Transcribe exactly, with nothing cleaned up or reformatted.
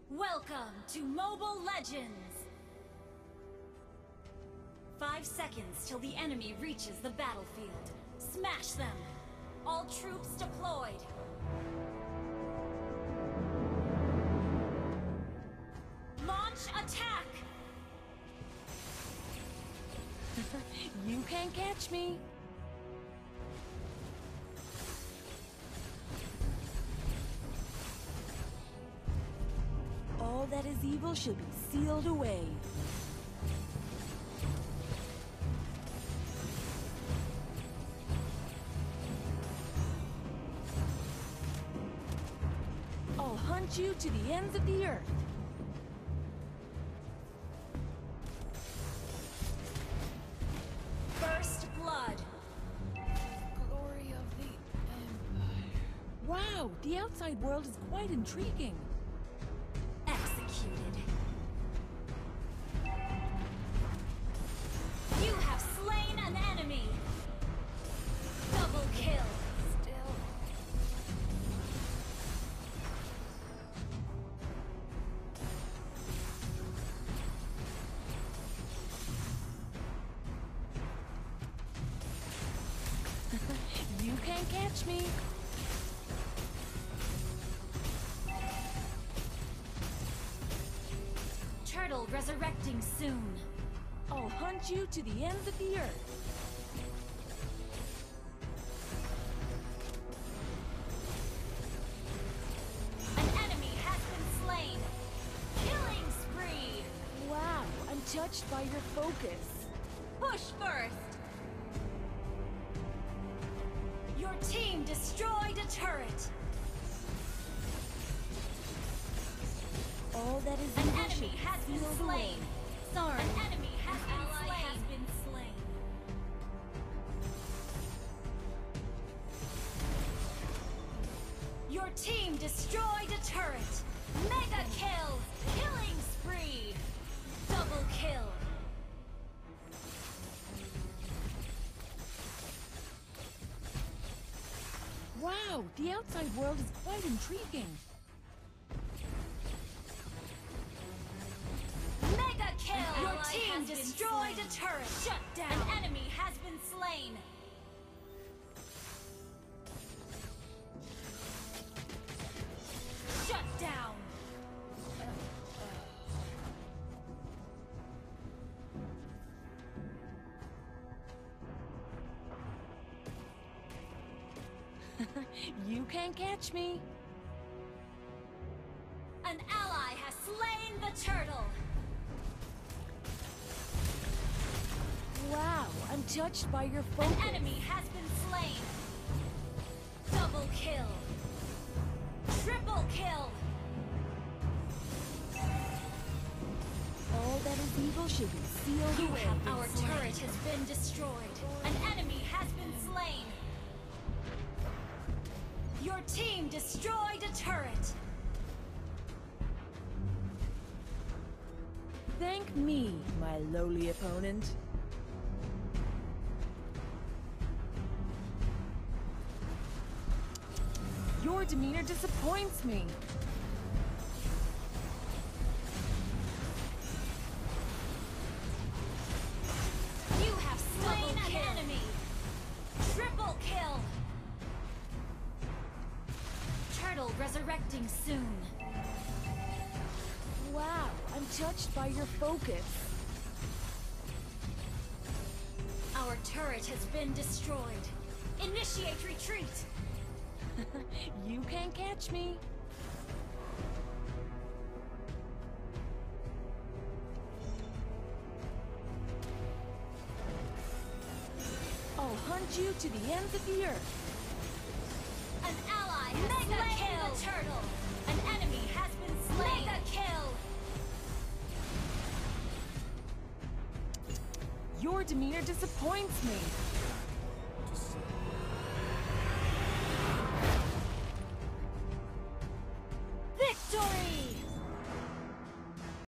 Welcome to Mobile Legends! Five seconds till the enemy reaches the battlefield. Smash them! All troops deployed! Launch attack! You can't catch me! All that is evil shall be sealed away. I'll hunt you to the ends of the earth. First blood! Glory of the Empire. Wow, the outside world is quite intriguing. Executed. You have slain an enemy! Double kill! Still. You can't catch me. Turtle resurrecting soon. I'll hunt you to the ends of the earth. An enemy has been slain. Killing spree. Wow, I'm touched by your focus. Push first. Your team destroyed a turret. All that is An evil enemy shall be has been sealed away. slain. Sorry. An enemy has been slain. has been slain. Your team destroyed a turret. Mega kill. Killing spree. Double kill. Wow, the outside world is quite intriguing. Mega kill! Your team destroyed a turret! Shut down! An enemy has been slain! Shut down! You can't catch me. An ally has slain the turtle! Wow, I'm touched by your focus. An enemy has been slain! Double kill! Triple kill! All that is evil should be sealed You away. have our turret has been destroyed. An enemy has been slain. Your team destroyed a turret. Thank me, my lowly opponent. Your demeanor disappoints me. You have slain an enemy. Triple kill. Turtle resurrecting soon. Wow, I'm touched by your focus. Our turret has been destroyed. Initiate retreat. You can't catch me. I'll hunt you to the ends of the earth. An ally has Mega slain kill. The turtle. An enemy has been slain. Mega kill. Your demeanor disappoints me. Victory!